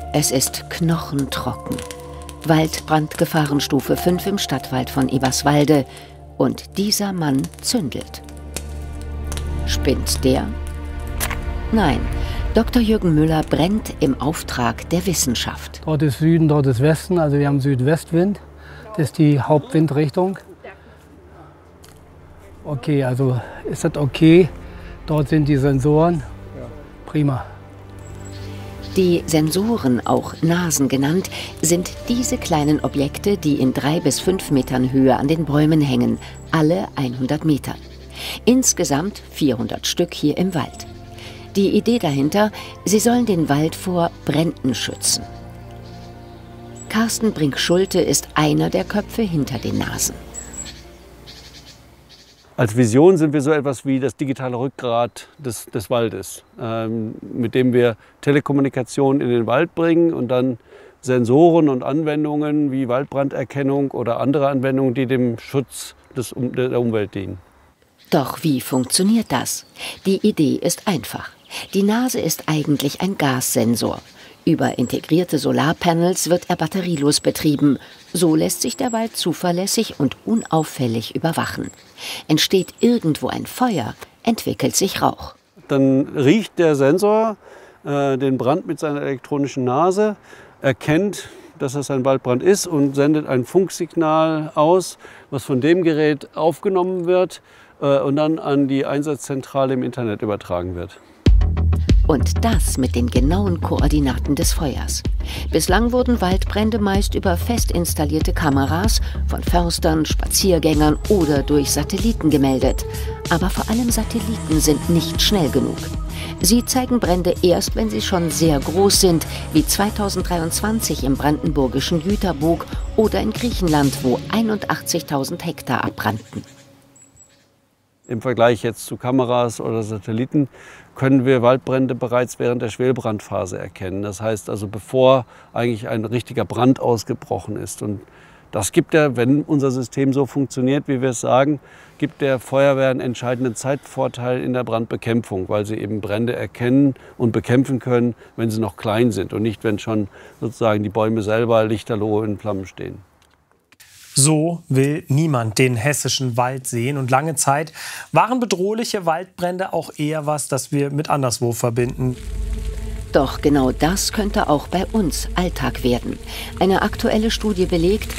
Es ist knochentrocken. Waldbrandgefahrenstufe 5 im Stadtwald von Eberswalde. Und dieser Mann zündelt. Spinnt der? Nein, Dr. Jürgen Müller brennt im Auftrag der Wissenschaft. Dort ist Süden, dort ist Westen, also wir haben Südwestwind. Das ist die Hauptwindrichtung. Okay, also ist das okay? Dort sind die Sensoren. Prima. Die Sensoren, auch Nasen genannt, sind diese kleinen Objekte, die in 3 bis 5 Metern Höhe an den Bäumen hängen, alle 100 Meter. Insgesamt 400 Stück hier im Wald. Die Idee dahinter, sie sollen den Wald vor Bränden schützen. Carsten Brink-Schulte ist einer der Köpfe hinter den Nasen. Als Vision sind wir so etwas wie das digitale Rückgrat des Waldes, mit dem wir Telekommunikation in den Wald bringen und dann Sensoren und Anwendungen wie Waldbranderkennung oder andere Anwendungen, die dem Schutz der Umwelt dienen. Doch wie funktioniert das? Die Idee ist einfach. Die Nase ist eigentlich ein Gassensor. Über integrierte Solarpanels wird er batterielos betrieben. So lässt sich der Wald zuverlässig und unauffällig überwachen. Entsteht irgendwo ein Feuer, entwickelt sich Rauch. Dann riecht der Sensor den Brand mit seiner elektronischen Nase, erkennt, dass es ein Waldbrand ist und sendet ein Funksignal aus, was von dem Gerät aufgenommen wird und dann an die Einsatzzentrale im Internet übertragen wird. Und das mit den genauen Koordinaten des Feuers. Bislang wurden Waldbrände meist über fest installierte Kameras von Förstern, Spaziergängern oder durch Satelliten gemeldet. Aber vor allem Satelliten sind nicht schnell genug. Sie zeigen Brände erst, wenn sie schon sehr groß sind, wie 2023 im brandenburgischen Jüterbock oder in Griechenland, wo 81.000 Hektar abbrannten. Im Vergleich jetzt zu Kameras oder Satelliten können wir Waldbrände bereits während der Schwelbrandphase erkennen. Das heißt also, bevor eigentlich ein richtiger Brand ausgebrochen ist. Und das gibt ja, wenn unser System so funktioniert, wie wir es sagen, gibt der Feuerwehr einen entscheidenden Zeitvorteil in der Brandbekämpfung, weil sie eben Brände erkennen und bekämpfen können, wenn sie noch klein sind und nicht, wenn schon sozusagen die Bäume selber lichterloh in Flammen stehen. So will niemand den hessischen Wald sehen. Und lange Zeit waren bedrohliche Waldbrände auch eher was, das wir mit anderswo verbinden. Doch genau das könnte auch bei uns Alltag werden. Eine aktuelle Studie belegt,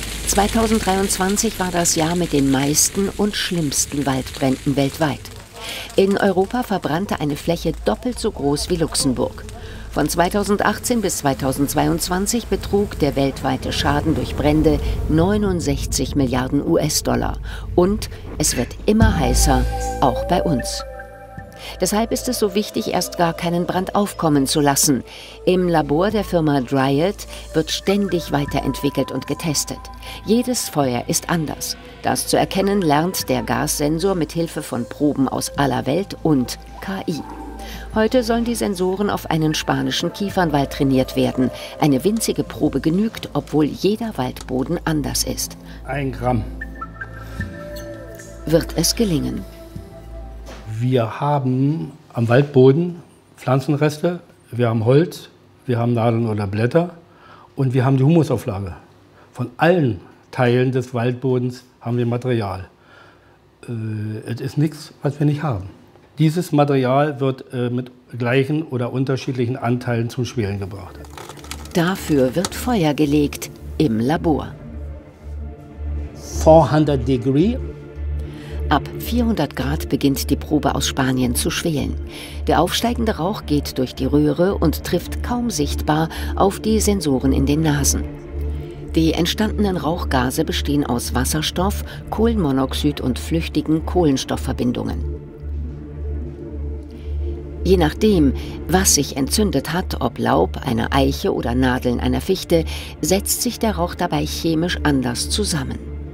2023 war das Jahr mit den meisten und schlimmsten Waldbränden weltweit. In Europa verbrannte eine Fläche doppelt so groß wie Luxemburg. Von 2018 bis 2022 betrug der weltweite Schaden durch Brände 69 Milliarden US-Dollar. Und es wird immer heißer, auch bei uns. Deshalb ist es so wichtig, erst gar keinen Brand aufkommen zu lassen. Im Labor der Firma Dryad wird ständig weiterentwickelt und getestet. Jedes Feuer ist anders. Das zu erkennen lernt der Gassensor mit Hilfe von Proben aus aller Welt und KI. Heute sollen die Sensoren auf einen spanischen Kiefernwald trainiert werden. Eine winzige Probe genügt, obwohl jeder Waldboden anders ist. 1 Gramm. Wird es gelingen? Wir haben am Waldboden Pflanzenreste, wir haben Holz, wir haben Nadeln oder Blätter und wir haben die Humusauflage. Von allen Teilen des Waldbodens haben wir Material. Es ist nichts, was wir nicht haben. Dieses Material wird mit gleichen oder unterschiedlichen Anteilen zum Schwelen gebracht. Dafür wird Feuer gelegt im Labor. 400 Degree. Ab 400 Grad beginnt die Probe aus Spanien zu schwelen. Der aufsteigende Rauch geht durch die Röhre und trifft kaum sichtbar auf die Sensoren in den Nasen. Die entstandenen Rauchgase bestehen aus Wasserstoff, Kohlenmonoxid und flüchtigen Kohlenstoffverbindungen. Je nachdem, was sich entzündet hat, ob Laub einer Eiche oder Nadeln einer Fichte, setzt sich der Rauch dabei chemisch anders zusammen.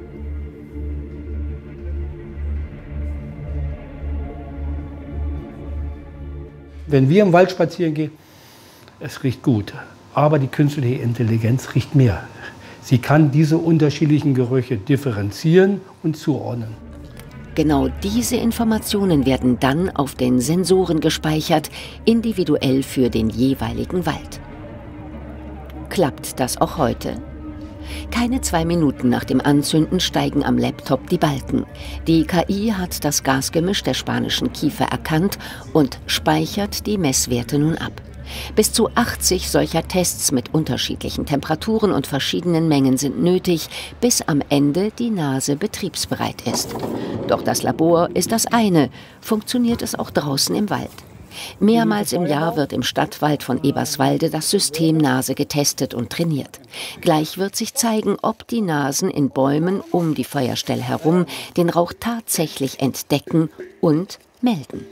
Wenn wir im Wald spazieren gehen, es riecht gut, aber die künstliche Intelligenz riecht mehr. Sie kann diese unterschiedlichen Gerüche differenzieren und zuordnen. Genau diese Informationen werden dann auf den Sensoren gespeichert, individuell für den jeweiligen Wald. Klappt das auch heute? Keine 2 Minuten nach dem Anzünden steigen am Laptop die Balken. Die KI hat das Gasgemisch der spanischen Kiefer erkannt und speichert die Messwerte nun ab. Bis zu 80 solcher Tests mit unterschiedlichen Temperaturen und verschiedenen Mengen sind nötig, bis am Ende die Nase betriebsbereit ist. Doch das Labor ist das eine, funktioniert es auch draußen im Wald. Mehrmals im Jahr wird im Stadtwald von Eberswalde das System Nase getestet und trainiert. Gleich wird sich zeigen, ob die Nasen in Bäumen um die Feuerstelle herum den Rauch tatsächlich entdecken und melden.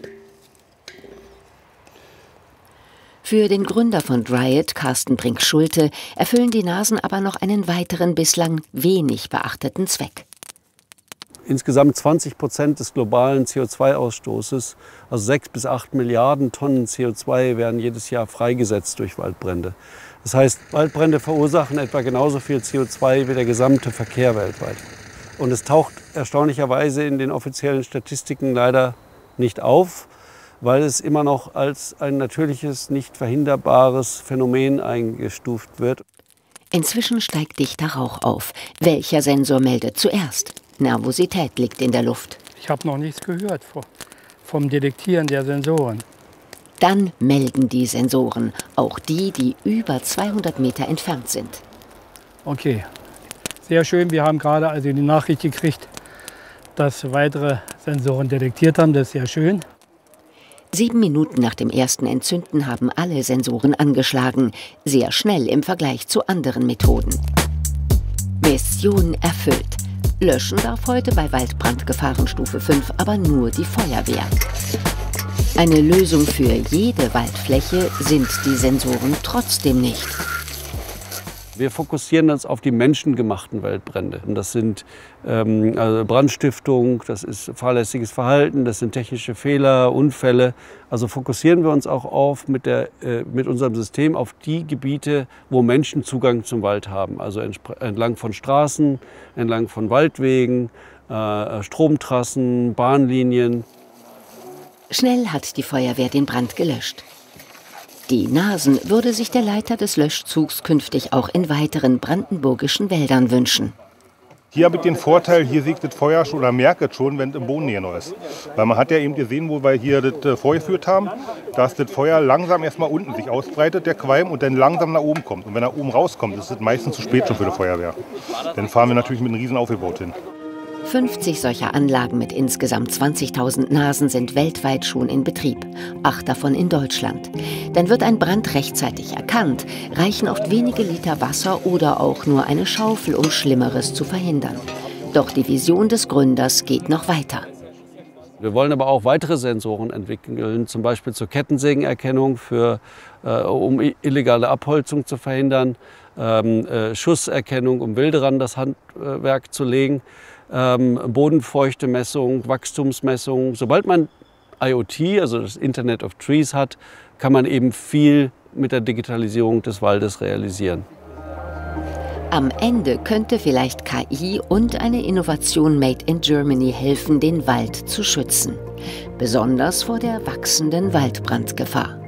Für den Gründer von Dryad, Carsten Brink-Schulte, erfüllen die Nasen aber noch einen weiteren, bislang wenig beachteten Zweck. Insgesamt 20% des globalen CO2-Ausstoßes, also 6 bis 8 Milliarden Tonnen CO2, werden jedes Jahr freigesetzt durch Waldbrände. Das heißt, Waldbrände verursachen etwa genauso viel CO2 wie der gesamte Verkehr weltweit. Und es taucht erstaunlicherweise in den offiziellen Statistiken leider nicht auf, weil es immer noch als ein natürliches, nicht verhinderbares Phänomen eingestuft wird. Inzwischen steigt dichter Rauch auf. Welcher Sensor meldet zuerst? Nervosität liegt in der Luft. Ich habe noch nichts gehört vom Detektieren der Sensoren. Dann melden die Sensoren, auch die, die über 200 Meter entfernt sind. Okay, sehr schön. Wir haben gerade also die Nachricht gekriegt, dass weitere Sensoren detektiert haben. Das ist sehr schön. 7 Minuten nach dem ersten Entzünden haben alle Sensoren angeschlagen. Sehr schnell im Vergleich zu anderen Methoden. Mission erfüllt. Löschen darf heute bei Waldbrandgefahrenstufe 5 aber nur die Feuerwehr. Eine Lösung für jede Waldfläche sind die Sensoren trotzdem nicht. Wir fokussieren uns auf die menschengemachten Waldbrände. Und das sind also Brandstiftung, das ist fahrlässiges Verhalten, das sind technische Fehler, Unfälle. Also fokussieren wir uns auch mit unserem System auf die Gebiete, wo Menschen Zugang zum Wald haben. Also entlang von Straßen, entlang von Waldwegen, Stromtrassen, Bahnlinien. Schnell hat die Feuerwehr den Brand gelöscht. Die Nasen würde sich der Leiter des Löschzugs künftig auch in weiteren brandenburgischen Wäldern wünschen. Hier habe ich den Vorteil, hier sehe ich das Feuer schon oder merke es schon, wenn es im Bodennähe noch ist. Weil man hat ja eben gesehen, wo wir hier das vorgeführt haben, dass das Feuer langsam erstmal unten sich ausbreitet, der Qualm, und dann langsam nach oben kommt. Und wenn er oben rauskommt, ist es meistens zu spät schon für die Feuerwehr. Dann fahren wir natürlich mit einem riesen Aufgebot hin. 50 solcher Anlagen mit insgesamt 20.000 Nasen sind weltweit schon in Betrieb, 8 davon in Deutschland. Dann wird ein Brand rechtzeitig erkannt, reichen oft wenige Liter Wasser oder auch nur eine Schaufel, um Schlimmeres zu verhindern. Doch die Vision des Gründers geht noch weiter. Wir wollen aber auch weitere Sensoren entwickeln, zum Beispiel zur Kettensägenerkennung, um illegale Abholzung zu verhindern, Schusserkennung, um Wilderern das Handwerk zu legen. Bodenfeuchtemessung, Wachstumsmessung. Sobald man IoT, also das Internet of Trees, hat, kann man eben viel mit der Digitalisierung des Waldes realisieren. Am Ende könnte vielleicht KI und eine Innovation made in Germany helfen, den Wald zu schützen. Besonders vor der wachsenden Waldbrandgefahr.